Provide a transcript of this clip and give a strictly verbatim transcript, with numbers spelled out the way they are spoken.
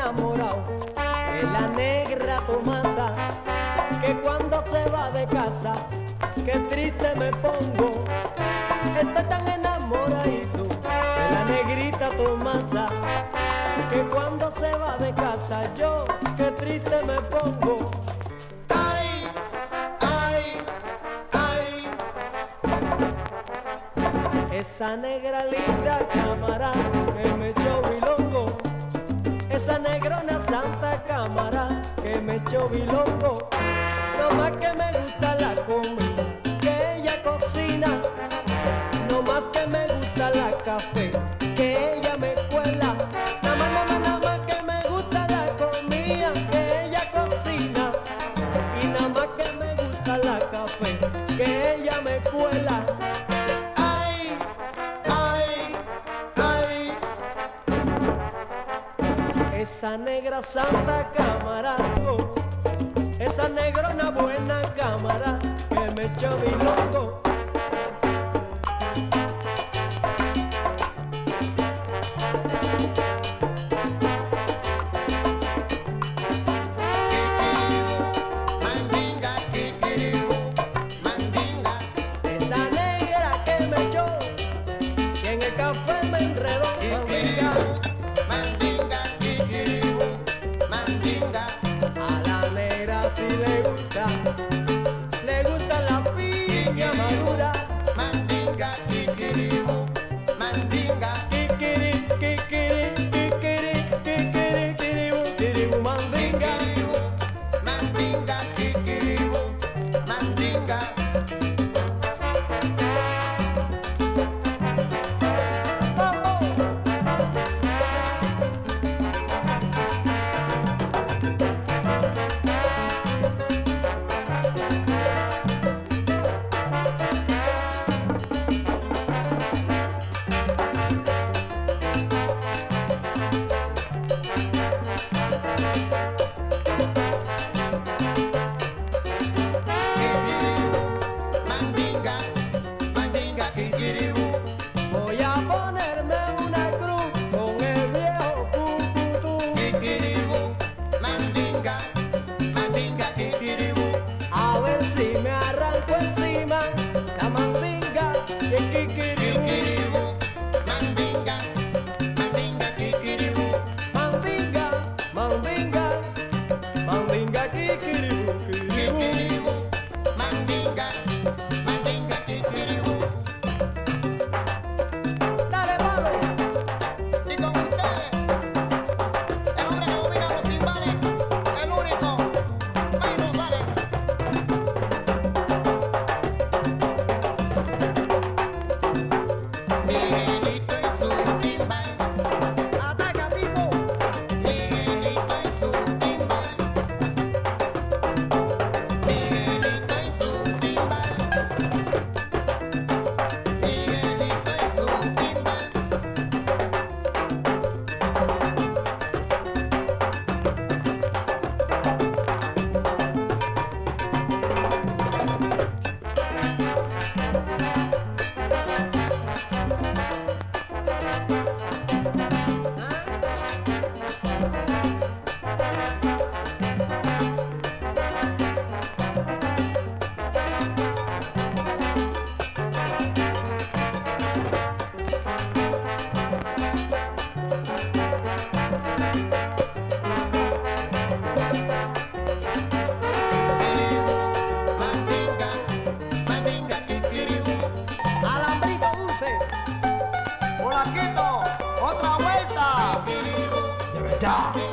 enamorado de la negra Tomasa, que cuando se va de casa, qué triste me pongo. Estoy tan enamoradito de la negrita Tomasa, que cuando se va de casa yo, qué triste me pongo. Ay, ay, ay. Esa negra linda cámara que me echó bilongo, esa negrona santa cámara que me echó bilongo. No más que me gusta la comida que ella cocina, no más que me gusta la café que ella me cuela. Nada más, nada más, nada más que me gusta la comida que ella cocina, y nada más que me gusta la café que ella me cuela. Ay, ay, ay. Esa negra santa cámara, oh, esa negrona buena cámara que me echó bilongo. Esa negra que me echó y en el café me enredó. Mandinga, mandinga, a la negra si le gusta, le gusta la piña madura. Mandinga, kikiribu, mandinga, kikiri, kikiri, kikiri, kikiri, kiribu, kiribu, mandinga, mandinga, kikiribu, mandinga. Voy a ponerme una cruz con el viejo cucutú. Kikiribu, mandinga, mandinga, kikiribu. A ver si me arranco encima la mandinga de kikiribu. Mandinga, mandinga, kikiribu. Mandinga, mandinga, mandinga, kikiribu, kikiribu. Mandinga, mandinga, kikiribu. ¡Otra vuelta! ¡De verdad!